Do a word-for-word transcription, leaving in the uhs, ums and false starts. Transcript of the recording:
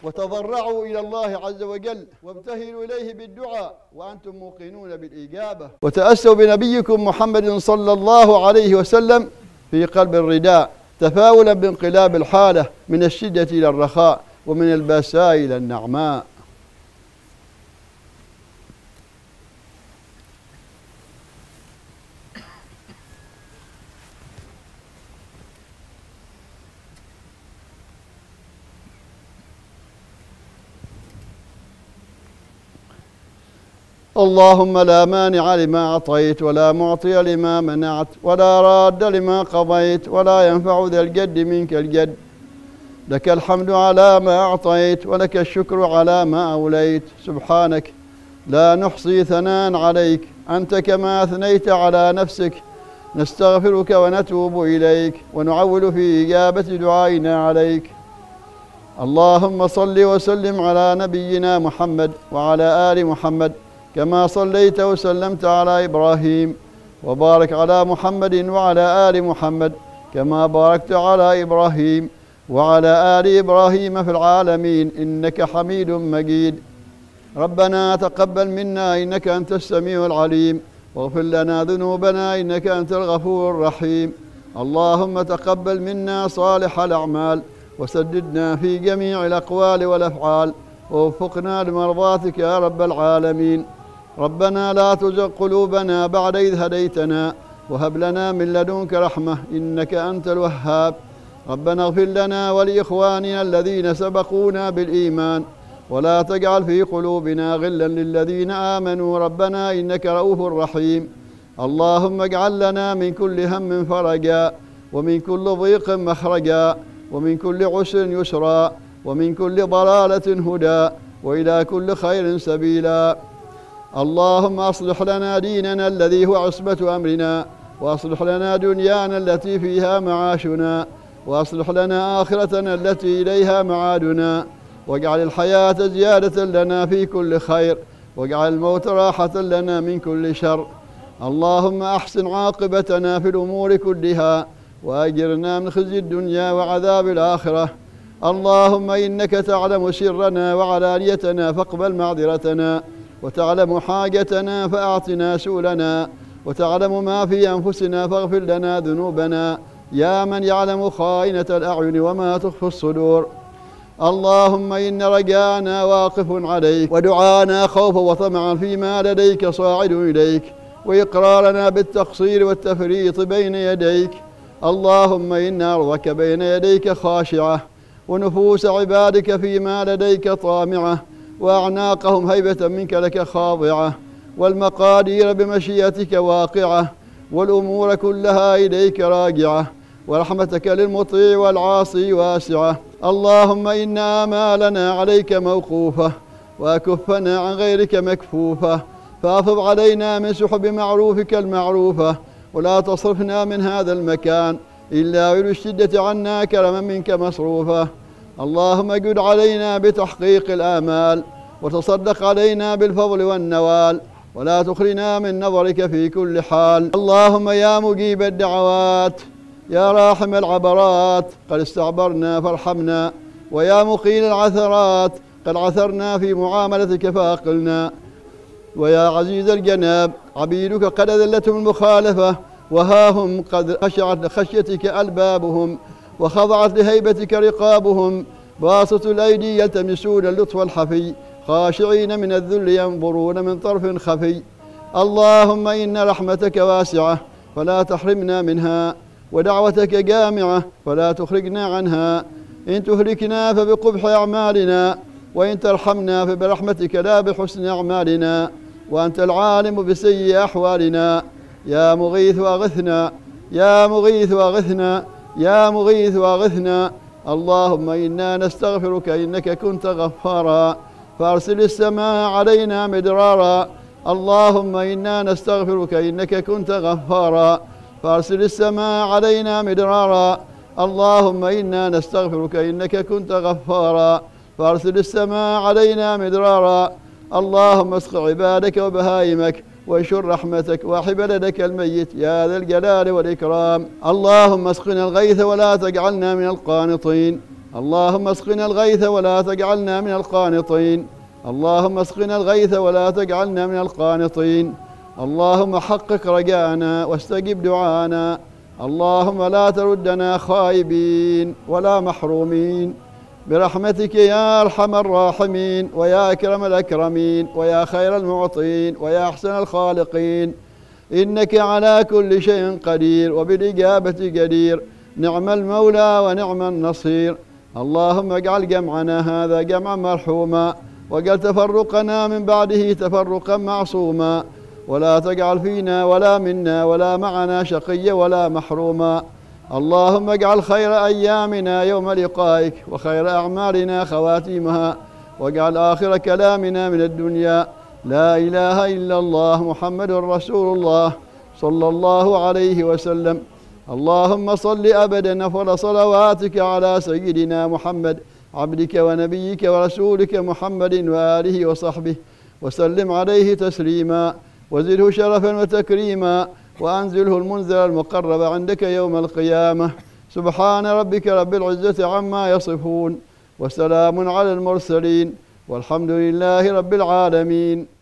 وتضرعوا إلى الله عز وجل وابتهلوا إليه بالدعاء وأنتم موقنون بالإجابة، وتأسوا بنبيكم محمد صلى الله عليه وسلم في قلب الرداء تفاؤلا بانقلاب الحالة من الشدة إلى الرخاء ومن البأساء إلى النعماء. اللهم لا مانع لما أعطيت ولا معطي لما منعت ولا راد لما قضيت ولا ينفع ذا الجد منك الجد. لك الحمد على ما أعطيت ولك الشكر على ما أوليت. سبحانك لا نحصي ثناء عليك أنت كما أثنيت على نفسك. نستغفرك ونتوب إليك ونعول في إجابة دعائنا عليك. اللهم صل وسلم على نبينا محمد وعلى آل محمد كما صليت وسلمت على إبراهيم، وبارك على محمد وعلى آل محمد كما باركت على إبراهيم وعلى آل إبراهيم في العالمين إنك حميد مجيد. ربنا تقبل منا إنك أنت السميع العليم واغفر لنا ذنوبنا إنك أنت الغفور الرحيم. اللهم تقبل منا صالح الأعمال وسددنا في جميع الأقوال والأفعال ووفقنا لمرضاتك يا رب العالمين. ربنا لا تزغ قلوبنا بعد إذ هديتنا وهب لنا من لدنك رحمة إنك أنت الوهاب. ربنا اغفر لنا ولإخواننا الذين سبقونا بالإيمان ولا تجعل في قلوبنا غلا للذين آمنوا ربنا إنك رؤوف رحيم. اللهم اجعل لنا من كل هم فرجا ومن كل ضيق مخرجا ومن كل عسر يسرا ومن كل ضلالة هدى وإلى كل خير سبيلا. اللهم أصلح لنا ديننا الذي هو عصمة أمرنا وأصلح لنا دنيانا التي فيها معاشنا وأصلح لنا آخرتنا التي إليها معادنا واجعل الحياة زيادة لنا في كل خير واجعل الموت راحة لنا من كل شر. اللهم أحسن عاقبتنا في الأمور كلها وأجرنا من خزي الدنيا وعذاب الآخرة. اللهم إنك تعلم سرنا وعلانيتنا فاقبل معذرتنا وتعلم حاجتنا فأعطنا سؤلنا وتعلم ما في أنفسنا فاغفر لنا ذنوبنا يا من يعلم خائنة الأعين وما تخفي الصدور. اللهم إن رجانا واقف عليك ودعانا خوفا وطمعا فيما لديك صاعد إليك وإقرارنا بالتقصير والتفريط بين يديك. اللهم إن أرضك بين يديك خاشعة ونفوس عبادك فيما لديك طامعة وأعناقهم هيبة منك لك خاضعة والمقادير بمشيئتك واقعة والأمور كلها إليك راجعة ورحمتك للمطيع والعاصي واسعة. اللهم إن آمالنا عليك موقوفة وأكفنا عن غيرك مكفوفة فأفض علينا من سحب معروفك المعروفة ولا تصرفنا من هذا المكان إلا ويل الشدة عنا كرما منك مصروفة. اللهم اجد علينا بتحقيق الآمال وتصدق علينا بالفضل والنوال ولا تخرنا من نظرك في كل حال. اللهم يا مجيب الدعوات يا راحم العبرات قد استعبرنا فارحمنا ويا مقيل العثرات قد عثرنا في معاملتك فأقلنا. ويا عزيز الجناب عبيدك قد أذلتهم المخالفة وها هم قد خشعت لخشيتك ألبابهم وخضعت لهيبتك رقابهم باسط الأيدي يلتمسون اللطف الحفي خاشعين من الذل ينظرون من طرف خفي. اللهم إن رحمتك واسعة فلا تحرمنا منها ودعوتك جامعة فلا تخرجنا عنها. إن تهلكنا فبقبح أعمالنا وإن ترحمنا فبرحمتك لا بحسن أعمالنا وأنت العالم بسيء أحوالنا. يا مغيث وأغثنا يا مغيث وأغثنا يا مغيث وأغثنا. اللهم إنا نستغفرك إنك كنت غفارا فأرسل السماء علينا مدرارا. اللهم إنا نستغفرك إنك كنت غفارا فأرسل السماء علينا مدرارا. اللهم إنا نستغفرك إنك كنت غفارا فأرسل السماء علينا مدرارا. اللهم اسق عبادك وبهائمك وانشر رحمتك واحب بلدك الميت يا ذا الجلال والإكرام. اللهم اسقنا الغيث ولا تجعلنا من القانطين. اللهم اسقنا الغيث ولا تجعلنا من القانطين اللهم اسقنا الغيث ولا تجعلنا من القانطين اللهم حقق رجاءنا واستجب دعانا اللهم لا تردنا خائبين ولا محرومين برحمتك يا أرحم الراحمين ويا أكرم الأكرمين ويا خير المعطين ويا أحسن الخالقين إنك على كل شيء قدير وبالإجابة قدير نعم المولى ونعم النصير اللهم اجعل جمعنا هذا جمعا مرحوما واجعل تفرقنا من بعده تفرقا معصوما ولا تجعل فينا ولا منا ولا معنا شقيا ولا محروما اللهم اجعل خير أيامنا يوم لقائك وخير أعمالنا خواتيمها واجعل آخر كلامنا من الدنيا لا إله إلا الله محمد رسول الله صلى الله عليه وسلم اللهم صل أبدا أفضل صلواتك على سيدنا محمد عبدك ونبيك ورسولك محمد وآله وصحبه وسلم عليه تسليما وزده شرفا وتكريما وأنزله المنزل المقرب عندك يوم القيامة سبحان ربك رب العزة عما يصفون وسلام على المرسلين والحمد لله رب العالمين.